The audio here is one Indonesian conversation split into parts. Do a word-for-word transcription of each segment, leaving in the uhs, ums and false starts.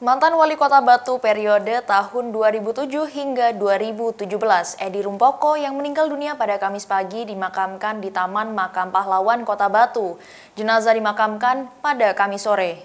Mantan Wali Kota Batu periode tahun dua ribu tujuh hingga dua ribu tujuh belas, Edi Rumpoko yang meninggal dunia pada Kamis pagi dimakamkan di Taman Makam Pahlawan Kota Batu. Jenazah dimakamkan pada Kamis sore.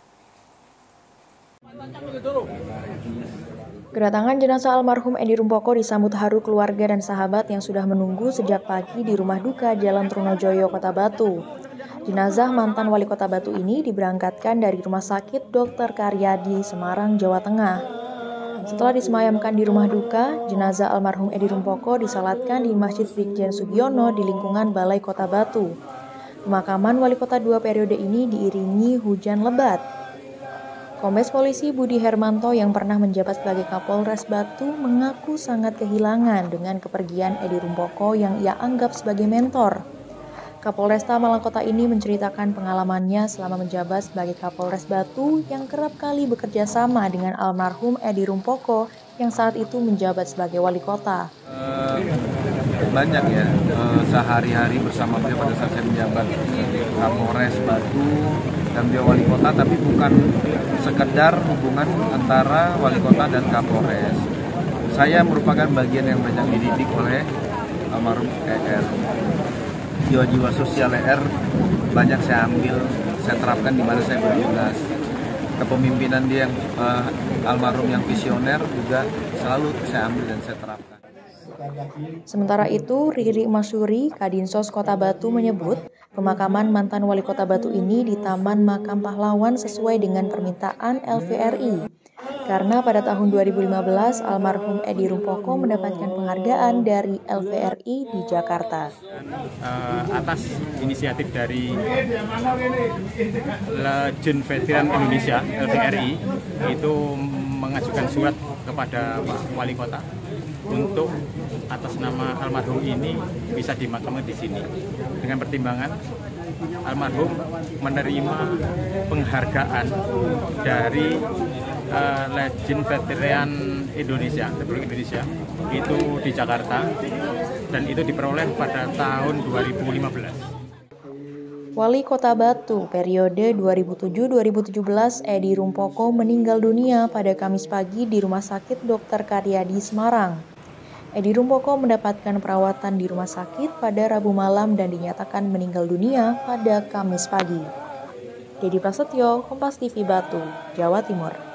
Kedatangan jenazah almarhum Edi Rumpoko disambut haru keluarga dan sahabat yang sudah menunggu sejak pagi di rumah duka Jalan Trunojoyo, Kota Batu. Jenazah mantan Wali Kota Batu ini diberangkatkan dari Rumah Sakit Dokter Karyadi, Semarang, Jawa Tengah. Setelah disemayamkan di rumah duka, jenazah almarhum Edi Rumpoko disalatkan di Masjid Brigjen Sugiono di lingkungan Balai Kota Batu. Pemakaman Wali Kota dua periode ini diiringi hujan lebat. Kombes Polisi Budi Hermanto yang pernah menjabat sebagai Kapolres Batu mengaku sangat kehilangan dengan kepergian Edi Rumpoko yang ia anggap sebagai mentor. Kapolresta Malang Kota ini menceritakan pengalamannya selama menjabat sebagai Kapolres Batu yang kerap kali bekerja sama dengan almarhum Edi Rumpoko yang saat itu menjabat sebagai wali kota. Uh, banyak ya, uh, sehari-hari bersama beliau pada saat saya menjabat Kapolres Batu dan beliau wali kota, tapi bukan sekedar hubungan antara wali kota dan Kapolres. Saya merupakan bagian yang banyak dididik oleh almarhum E R. Jiwa-jiwa sosial E R banyak saya ambil, saya terapkan di mana saya bertugas. Kepemimpinan dia yang uh, almarhum yang visioner juga selalu saya ambil dan saya terapkan. Sementara itu, Riri Masuri, Kadinsos Kota Batu menyebut pemakaman mantan Wali Kota Batu ini di Taman Makam Pahlawan sesuai dengan permintaan L V R I. Karena pada tahun dua ribu lima belas, almarhum Edi Rumpoko mendapatkan penghargaan dari L V R I di Jakarta. Uh, atas inisiatif dari Legend Veteran Indonesia, L V R I, itu mengajukan surat kepada Pak Wali Kota untuk atas nama almarhum ini bisa dimakamkan di sini. Dengan pertimbangan almarhum menerima penghargaan dari uh, Legend Veteran Indonesia, Republik Indonesia, itu di Jakarta, dan itu diperoleh pada tahun dua ribu lima belas. Wali Kota Batu periode dua ribu tujuh sampai dua ribu tujuh belas, Edi Rumpoko meninggal dunia pada Kamis pagi di Rumah Sakit Dokter Karyadi, Semarang. Edi Rumpoko mendapatkan perawatan di rumah sakit pada Rabu malam dan dinyatakan meninggal dunia pada Kamis pagi. Dedi Prasetyo, Kompas T V Batu, Jawa Timur.